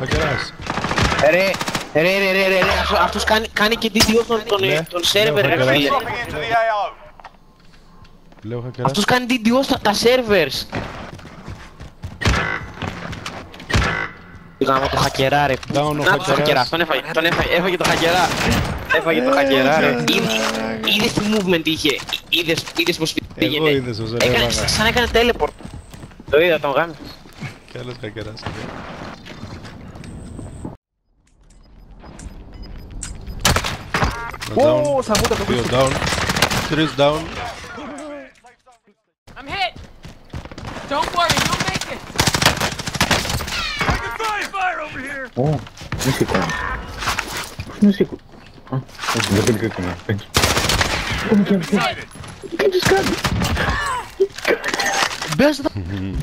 Χακεράς. Ρε, αυτός κάνει και DDoS τον σερβερ, ρε φίλε. Λέω χακεράς. Αυτός κάνει DDoS τα servers. Πήγαμε το χακερά ρε. Down ο Να το χακερά, τον έφαγε το χακερά. Έφαγε το χακερά ρε. Είδες τι movement είχε, είδες πως πήγαινε. Εγώ είδες όσο Έκανε σαν έκανε teleport. Το είδα, τον γάμισε. Κι άλλος χακεράς. Ω, θα μου τα το Δύο πίσω. down. Τρεις down. I'm hit! Don't worry, you'll make it! Ω, μη σηκώνει. Μη σηκώνει. Α, όχι, δεν πήγα κανένα. Ω, μη κάνεις κάτι. Μη κάνεις κάτι. Μπες εδώ.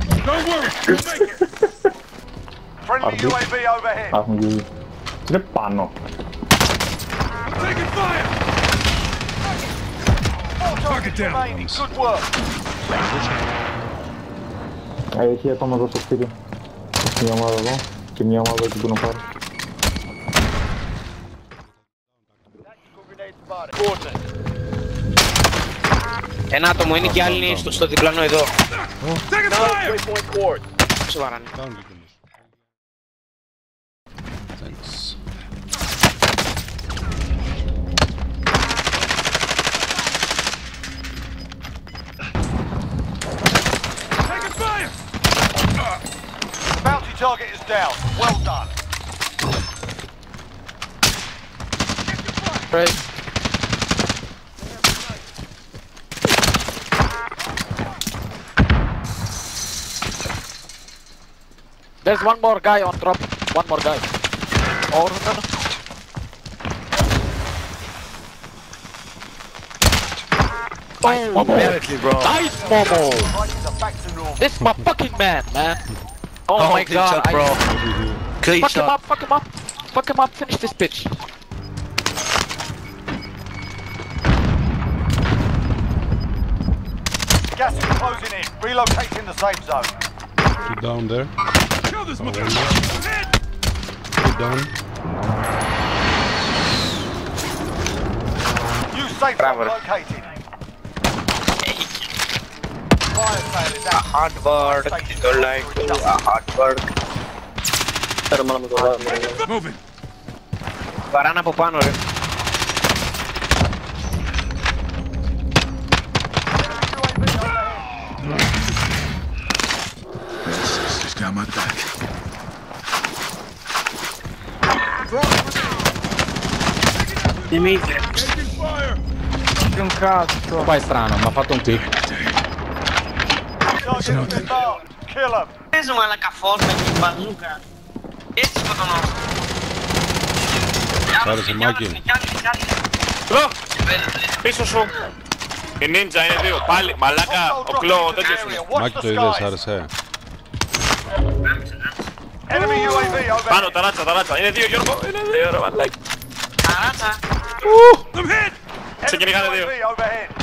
Αρδί. Έχουν γύρει. Είναι πάνω. Έχει ακόμα εδώ στο σπίτι. Έχει μια ομάδα εδώ και μια ομάδα εκεί που να πάρει. Ένα άτομο είναι και άλλοι είναι στο διπλανό εδώ. Σοβαρά. Down λειτουργείς. Thanks. Bounty target is down. Well done. Right. There's one more guy on drop. One more guy. Oh no. Oh, Apparently, bro. Nice, Momo. Prices are back to normal. This is my fucking man, man. Oh my clean god, shot, bro. Clean Fuck him shot. up, fuck him up. Fuck him up, finish this bitch. Gas is closing in. Relocating the safe zone. Two down there. Two down. New safe zone located. Fire sale is out. hard work. Don't like hard work. Θέλω μόνο με το δάμε. Βαράνε από πάνω ρε. Δημήτρη. Πάει strano, mi ha fatto un pick. Target is marked. Kill 'em. Πες μου μαλακαφός με την μπαζούκα. Έτσι σκοτωνός. Άρεσε Μάκη. Μπρο! Πίσω σου! Η νίντζα είναι δύο, πάλι, μαλάκα, ο κλό, τέτοιος είναι. Μάκη το είδες, άρεσε. Enemy UAV overhead. Πάνω, ταράτσα, είναι δύο Γιώργο, είναι δύο ρε μαλάκι. Ταράτσα. Σε κυνηγάνε δύο. UAV overhead.